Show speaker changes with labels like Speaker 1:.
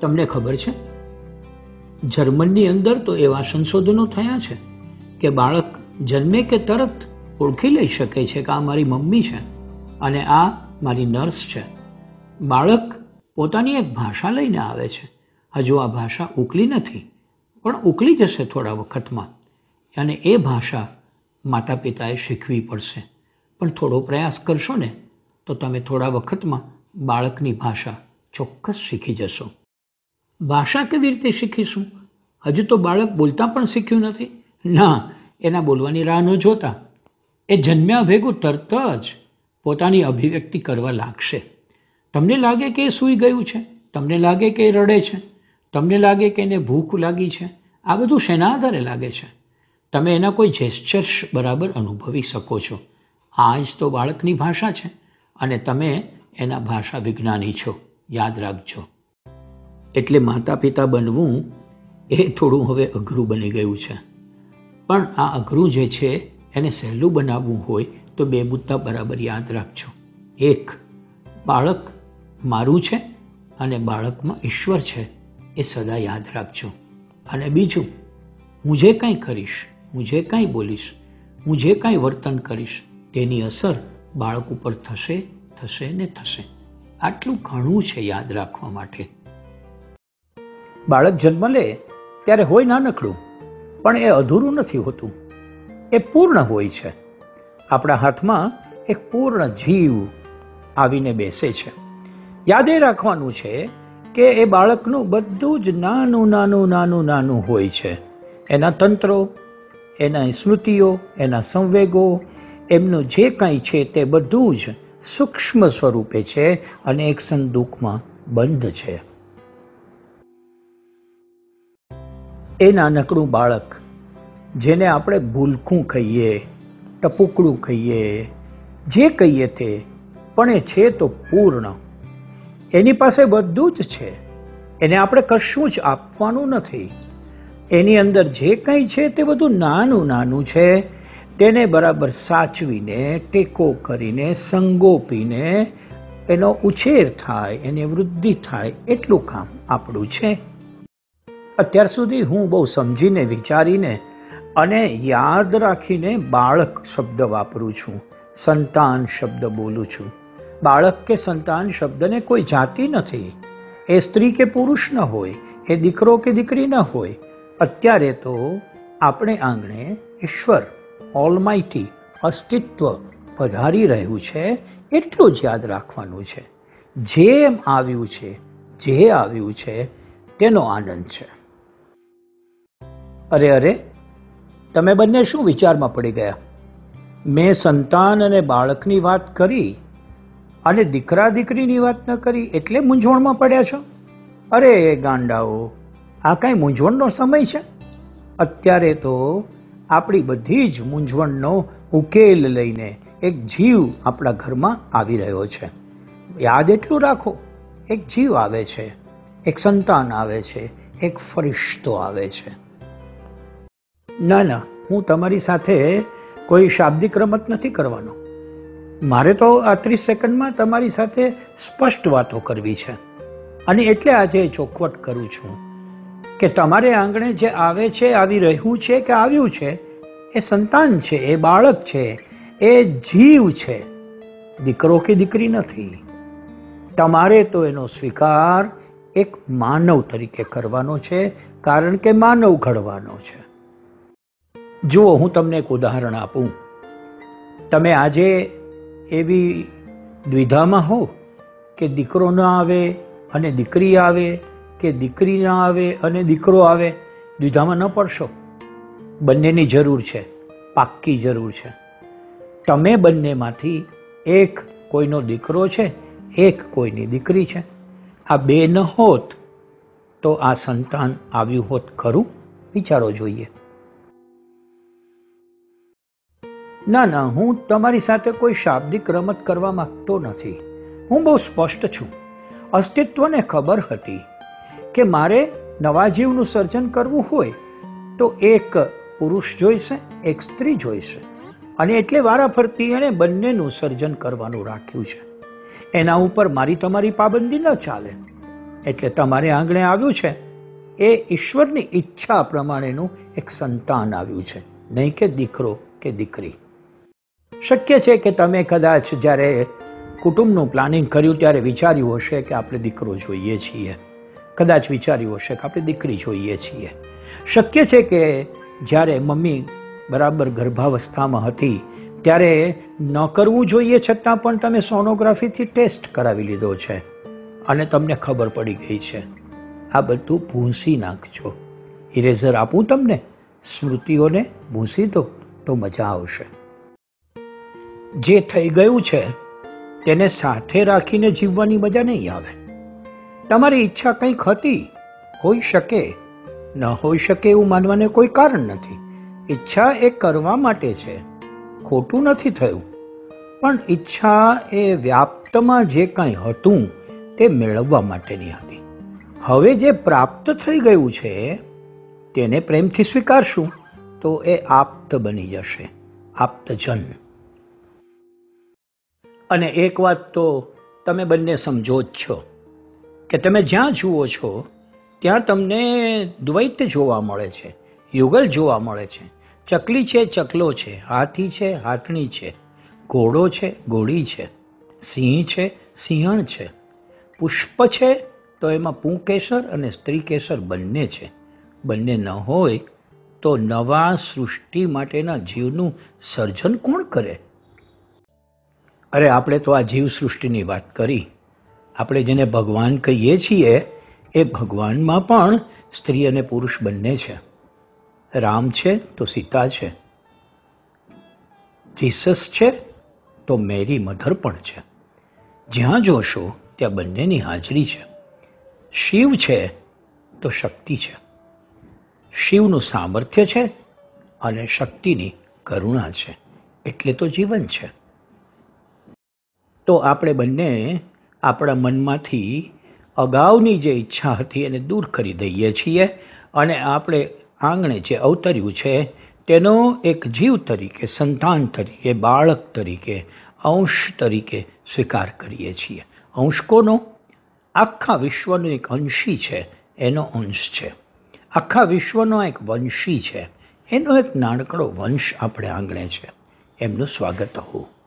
Speaker 1: તમને ખબર છે, જર્મનની અંદર તો એવા સંશોધનો થયા છે કે બાળક જન્મે કે તરત ઓળખી લઈ શકે છે કે આ મારી મમ્મી છે અને આ મારી નર્સ છે. બાળક પોતાની એક ભાષા લઈને આવે છે. હજુ આ ભાષા ઉકલી નથી, પણ ઉકલી જશે થોડા વખતમાં, અને એ ભાષા માતા પિતાએ શીખવી પડશે. પણ થોડો પ્રયાસ કરશો ને તો તમે થોડા વખતમાં બાળકની ભાષા ચોક્કસ શીખી જશો. ભાષા કેવી રીતે શીખીશું? હજુ તો બાળક બોલતા પણ શીખ્યું નથી. ના, એના બોલવાની રાહ ન જોતા. એ જન્મ્યા ભેગું તરત જ પોતાની અભિવ્યક્તિ કરવા લાગશે. તમને લાગે કે એ સૂઈ ગયું છે, તમને લાગે કે એ રડે છે, તમને લાગે કે એને ભૂખ લાગી છે. આ બધું શેના આધારે લાગે છે? તમે એના કોઈ જેસ્ચર્સ બરાબર અનુભવી શકો છો. આ જ તો બાળકની ભાષા છે, અને તમે એના ભાષા વિજ્ઞાની છો, યાદ રાખજો. એટલે માતા પિતા બનવું એ થોડું હવે અઘરું બની ગયું છે. પણ આ અઘરું જે છે એને સહેલું બનાવવું હોય તો બે મુદ્દા બરાબર યાદ રાખજો. એક, બાળક મારું છે અને બાળકમાં ઈશ્વર છે, એ સદા યાદ રાખજો. અને બીજું, હું જે કંઈ કરીશ, હું જે કંઈ બોલીશ, હું જે કંઈ વર્તન કરીશ, તેની અસર બાળક ઉપર થશે થશે ને થશે. આટલું ઘણું છે યાદ રાખવા માટે. બાળક જન્મ લે ત્યારે હોય નાનકડું, પણ એ અધૂરું નથી હોતું, એ પૂર્ણ હોય છે. આપણા હાથમાં એક પૂર્ણ જીવ આવીને બેસે છે. યાદ એ રાખવાનું છે કે એ બાળકનું બધું જ નાનું નાનું નાનું નાનું હોય છે. એના તંત્રો, એના સ્મૃતિઓ, એના સંવેગો, એમનું જે કંઈ છે તે બધું જ સૂક્ષ્મ સ્વરૂપે છે અને એક સંદૂકમાં બંધ છે. એ નાનકડું બાળક, જેને આપણે ભૂલકું કહીએ, ટપુકડું કહીએ, જે કહીએ તે, પણ એ છે તો પૂર્ણ. એની પાસે બધું જ છે. એને આપણે કશું જ આપવાનું નથી. એની અંદર જે કંઈ છે તે બધું નાનું નાનું છે. તેને બરાબર સાચવીને, ટેકો કરીને, સંગોપીને એનો ઉછેર થાય, એની વૃદ્ધિ થાય, એટલું કામ આપણું છે. અત્યાર સુધી હું બહુ સમજીને, વિચારીને અને યાદ રાખીને બાળક શબ્દ વાપરું છું, સંતાન શબ્દ બોલું છું. બાળક કે સંતાન શબ્દને કોઈ જાતિ નથી. એ સ્ત્રી કે પુરુષ ન હોય, એ દીકરો કે દીકરી ન હોય. અત્યારે તો આપણે આંગણે ઈશ્વર, ઓલમાઇટી, અસ્તિત્વ પધારી રહ્યું છે, એટલું જ યાદ રાખવાનું છે. જેમ આવ્યું છે, જે આવ્યું છે તેનો આનંદ છે. અરે અરે, તમે બંને શું વિચારમાં પડી ગયા? મેં સંતાન અને બાળકની વાત કરી અને દીકરા દીકરીની વાત ન કરી એટલે મૂંઝવણમાં પડ્યા છો? અરે ગાંડાઓ, આ કાંઈ મૂંઝવણનો સમય છે? અત્યારે તો આપણી બધી જ મૂંઝવણનો ઉકેલ લઈને એક જીવ આપણા ઘરમાં આવી રહ્યો છે. યાદ એટલું રાખો, એક જીવ આવે છે, એક સંતાન આવે છે, એક ફરિશ્તો આવે છે. ના ના, હું તમારી સાથે કોઈ શાબ્દિક રમત નથી કરવાનો. મારે તો આ 30 સેકન્ડમાં તમારી સાથે સ્પષ્ટ વાતો કરવી છે. અને એટલે આજે ચોખવટ કરું છું કે તમારે આંગણે જે આવે છે, આવી રહ્યું છે કે આવ્યું છે, એ સંતાન છે, એ બાળક છે, એ જીવ છે, દીકરો કે દીકરી નથી. તમારે તો એનો સ્વીકાર એક માનવ તરીકે કરવાનો છે, કારણ કે માનવ ઘડવાનો છે. જુઓ, હું તમને એક ઉદાહરણ આપું. તમે આજે એવી દ્વિધામાં હો કે દીકરો ન આવે અને દીકરી આવે, કે દીકરી ન આવે અને દીકરો આવે. દ્વિધામાં ન પડશો. બંનેની જરૂર છે, પાક્કી જરૂર છે. તમે બંનેમાંથી એક કોઈનો દીકરો છે, એક કોઈની દીકરી છે. આ બે ન હોત તો આ સંતાન આવ્યું હોત ખરું? વિચારો જોઈએ. ના ના, હું તમારી સાથે કોઈ શાબ્દિક રમત કરવા માંગતો નથી. હું બહુ સ્પષ્ટ છું. અસ્તિત્વને ખબર હતી કે મારે નવા જીવનું સર્જન કરવું હોય તો એક પુરુષ જોઈશે, એક સ્ત્રી જોઈશે. અને એટલે વારાફરતી એણે બંનેનું સર્જન કરવાનું રાખ્યું છે. એના ઉપર મારી તમારી પાબંદી ન ચાલે. એટલે તમારે આંગણે આવ્યું છે એ ઈશ્વરની ઈચ્છા પ્રમાણેનું એક સંતાન આવ્યું છે, નહીં કે દીકરો કે દીકરી. શક્ય છે કે તમે કદાચ જ્યારે કુટુંબનું પ્લાનિંગ કર્યું ત્યારે વિચાર્યું હશે કે આપણે દીકરો જોઈએ છીએ, કદાચ વિચાર્યું હશે કે આપણે દીકરી જોઈએ છીએ. શક્ય છે કે જ્યારે મમ્મી બરાબર ગર્ભાવસ્થામાં હતી ત્યારે ન કરવું જોઈએ છતાં પણ તમે સોનોગ્રાફીથી ટેસ્ટ કરાવી લીધો છે અને તમને ખબર પડી ગઈ છે. આ બધું ભૂંસી નાખજો. ઇરેઝર આપું તમને, સ્મૃતિઓને ભૂંસી દો તો મજા આવશે. જે થઈ ગયું છે તેને સાથે રાખીને જીવવાની મજા નહીં આવે. તમારી ઈચ્છા કંઈક હતી, હોઈ શકે, ન હોઈ શકે એવું માનવાને કોઈ કારણ નથી. ઈચ્છા એ કરવા માટે છે, ખોટું નથી થયું, પણ ઈચ્છા એ વ્યાપ્તમાં જે કંઈ હતું તે મેળવવા માટેની હતી. હવે જે પ્રાપ્ત થઈ ગયું છે તેને પ્રેમથી સ્વીકારશું તો એ આપ્ત બની જશે, આપ્તજન. અને એક વાત તો તમે બંને સમજો જ છો કે તમે જ્યાં જુઓ છો ત્યાં તમને દ્વૈત જોવા મળે છે, યુગલ જોવા મળે છે. ચકલી છે, ચકલો છે, હાથી છે, હાથણી છે, ઘોડો છે, ઘોડી છે, સિંહ છે, સિંહણ છે, પુષ્પ છે તો એમાં પુંકેસર અને સ્ત્રીકેસર બંને છે. બંને ન હોય તો નવા સૃષ્ટિ માટેના જીવનું સર્જન કોણ કરે? અરે આપણે તો આ જીવ સૃષ્ટિની વાત કરી. આપણે જેને ભગવાન કહીએ છીએ એ ભગવાનમાં પણ સ્ત્રી અને પુરુષ બંને છે. રામ છે તો સીતા છે, જીસસ છે તો મેરી મધર પણ છે. જ્યાં જોશો ત્યાં બંનેની હાજરી છે. શિવ છે તો શક્તિ છે. શિવનું સામર્થ્ય છે અને શક્તિની કરુણા છે, એટલે તો જીવન છે. તો આપણે બંને આપણા મનમાંથી અગાઉની જે ઈચ્છા હતી એને દૂર કરી દઈએ છીએ અને આપણે આંગણે જે અવતર્યું છે તેનો એક જીવ તરીકે, સંતાન તરીકે, બાળક તરીકે, અંશ તરીકે સ્વીકાર કરીએ છીએ. અંશ કોનો? આખા વિશ્વનો એક અંશી છે, એનો અંશ છે. આખા વિશ્વનો એક વંશી છે, એનો એક નાનકડો વંશ આપણે આંગણે છે. એમનું સ્વાગત હો.